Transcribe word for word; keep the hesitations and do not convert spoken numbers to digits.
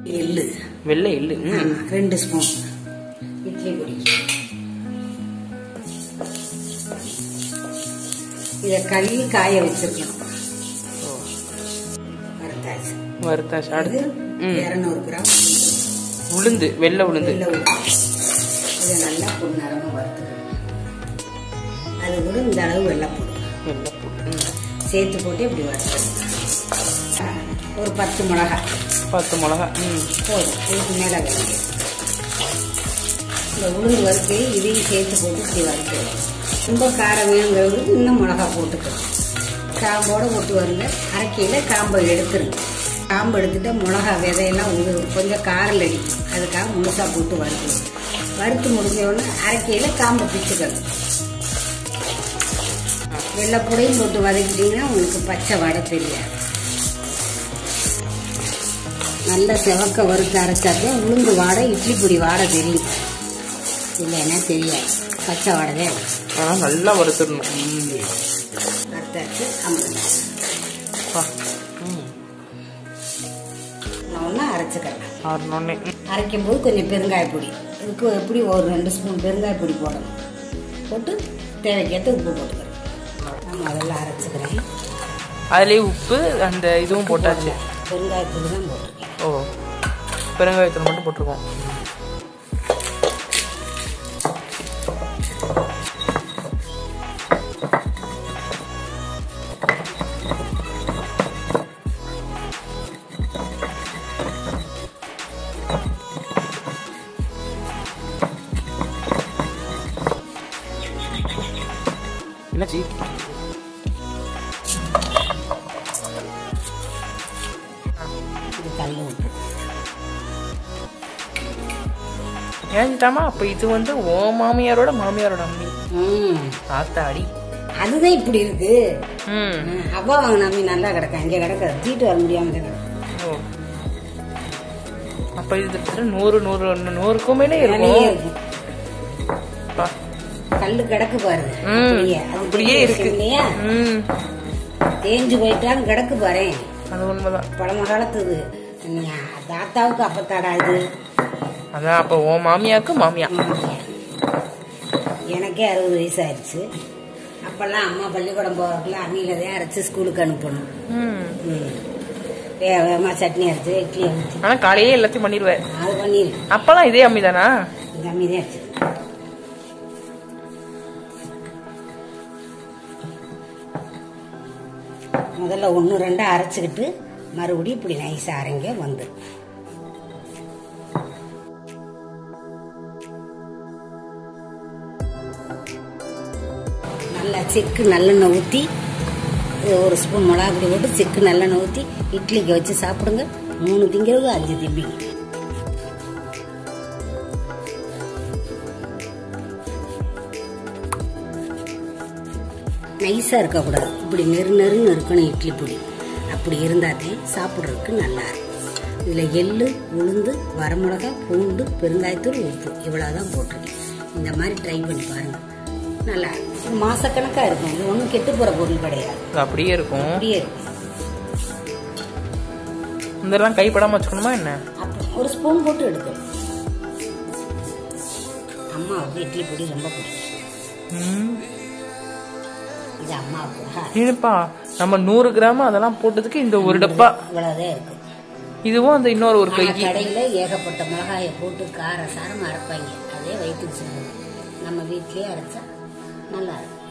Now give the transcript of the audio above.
எள்ளு, வெள்ளை எள்ளு ரெண்டு ஸ்பூன். இட்லி பொடி. இதை கழுவி காய வச்சிருக்கணும். வறுத்தாச்சு. வறுத்தாச்சு. அடுத்து இருநூறு கிராம் உளுந்து, வெள்ளை உளுந்து. இதை நல்லா பொன்னரமா வறுத்துக்கணும். அது கூட இந்த அளவு வெள்ளைப்பூடு வெள்ளைப்பூடு சேர்த்து போட்டு இப்படி வறுத்துக்கணும். ஒரு பத்து மிளகா பத்து மிளகா போதும். இதுக்கு மேலே வேணும். இந்த உளுந்து வறுத்து இதையும் சேர்த்து போட்டு இப்படி வறுத்துக்கணும். ரொம்ப காரம் வேணுங்கிறதுக்கு இன்னும் மிளகா போட்டுக்கணும். காம்போட போட்டு வருங்க. அரைக்கையில் காம்பை எடுத்துருங்க. காம்பு எடுத்துட்டு மிளகா விதையெல்லாம் உதிரும், கொஞ்சம் காரில் அடிக்கும். அதுக்காக முழுசாக போட்டு வறுக்கணும். வறுத்து முடிஞ்ச உடனே அரைக்கையில் காம்பை பிச்சுக்கணும். வெள்ளைப்பூடையும் போட்டு வதக்கிட்டீங்கன்னா உங்களுக்கு பச்சை வடை தெரியாது. நல்லா செவக்க வறுத்து அரைச்சாக்கே உளுந்து வாடை, இட்லி பொடி வாடை தெரியும். இல்லைன்னா தெரியாது, பச்சை வாடை தான். ஆனால் நல்லா வறுத்துடணும். வறுத்தாச்சு. அம்மன் ஒன்றா அரைச்சிக்கலாம். அரைக்கும் போது கொஞ்சம் பெருங்காய பொடி, இதுக்கு எப்படி ஒரு ரெண்டு ஸ்பூன் பெருங்காய பொடி போடணும். போட்டு தேவைக்கேற்ற உப்பு போட்டுக்கிறேன். நம்ம அதெல்லாம் அரைச்சிக்கிறேன். அதுலேயே உப்பு அந்த இதுவும் போட்டாச்சு. பெருங்காயத்தூள் தான் போட்டிருக்கேன். ஓ, பெருங்காயத்தூள் மட்டும் போட்டிருக்கோம். என்னாச்சு? ஏன்ட்டாமா அப்ப இது வந்து ஓ மாமியாரோட மாமியாரோட அம்மி. ஆத்தாடி, அதுதான் இப்படி இருக்கு. அப்பா வாங்கின அம்மி நல்லா கிடக்க, இங்க கிடக்க தீட்டு வர முடியாம கிடக்கு. அப்ப இது நூறு நூறு நூறுக்கும் மேலே இருக்கும். கல்லு கிடக்கு பாருங்க, அப்படியே இருக்கு இல்லையா? தேஞ்சு போயிட்டாலும் கிடக்கு பாரு. அது உண்மைதான். பழம காலத்துது தாத்தாவுக்கு அப்பத்தாடா இது. அதான் அப்ப ஓ மாமியாவுக்கு மாமியா. எனக்கே அறுபது வயசு ஆயிடுச்சு. அப்பெல்லாம் அம்மா பள்ளிக்கூடம் போறதுல அம்மியில தான் அரைச்சு ஸ்கூலுக்கு அனுப்பணும். வேகமா சட்னி அரைச்சு இட்லி அரைச்சு. ஆனா காலையே எல்லாத்தையும் பண்ணிடுவேன். அது பண்ணிடு. அப்பெல்லாம் இதே அம்மி தானா? இந்த அம்மி தான் அரைச்சு. முதல்ல ஒன்று ரெண்டா அரைச்சிக்கிட்டு மறுபடியும் இப்படி நைஸா அரைங்க வந்து. நல்லா செக்கு நல்லெண்ணெய் ஊற்றி ஒரு ஸ்பூன் மிளகா பொடி போட்டு செக்கு நல்லெண்ணெய் ஊற்றி இட்லிக்கு வச்சு சாப்பிடுங்க. மூணு திங்கிறது அஞ்சு திம்பிங்க. நைஸாக இருக்கக்கூடாது, இப்படி நெரு நெருன்னு இருக்கணும் இட்லி பொடி. அப்படி இருந்தாதே சாப்பிட்றதுக்கு நல்லா இருக்கும். இதில் எள்ளு, உளுந்து, வரமிளகா, பூண்டு, பெருங்காயத்தூள், உப்பு இவ்வளோதான் போட்டிருக்கேன். இந்த மாதிரி ட்ரை பண்ணி பாருங்க, நல்லா இருக்கும். மாசக்கணக்காக இருக்கும். இது ஒன்றும் கெட்டு போகிற பொருள் கிடையாது. அப்படியே இருக்கும். அப்படியே இருக்கும். இதெல்லாம் கைப்படாமல் வச்சுக்கணுமா என்ன? ஒரு ஸ்பூன் போட்டு எடுக்கணும். அம்மாவுக்கு இட்லி பொடி ரொம்ப பிடிக்கும். இது அம்மாவுக்கு நம்ம நூறு கிராம் அதெல்லாம் போட்டதுக்கு இந்த ஒரு டப்பா இவ்வளவுதான் இருக்கு. இதுவும் அந்த இன்னொரு ஒரு கை. கடையில ஏகப்பட்ட மிளகாயை போட்டு கார சாரம் அரைப்பாங்க. அதே வயிற்றுக்கு சொல்லுவாங்க. நம்ம வீட்லயே அரைச்சா நல்லா இருக்கும்.